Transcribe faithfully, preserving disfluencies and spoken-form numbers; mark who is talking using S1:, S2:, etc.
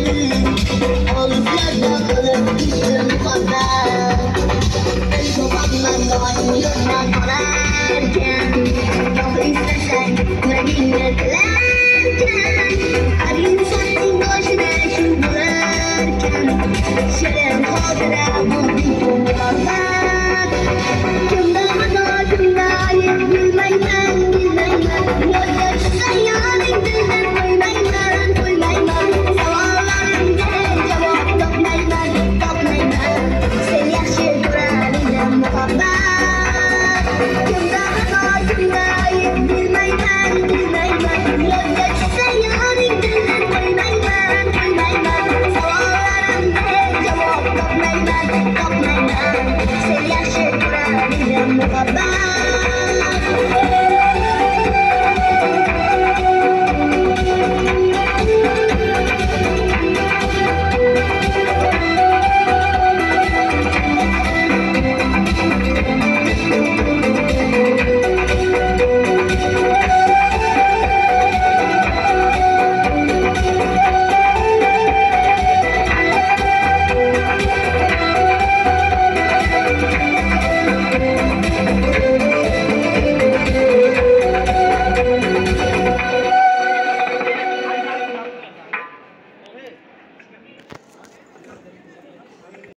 S1: Olislarda qolib ishim muhabbat. El sopatman doim yoddan qolarkan. Yo'q istasang yuragingga tilarkan. Har insonning boshida shu bo'larkan. Shirin xotira bu muhabbat.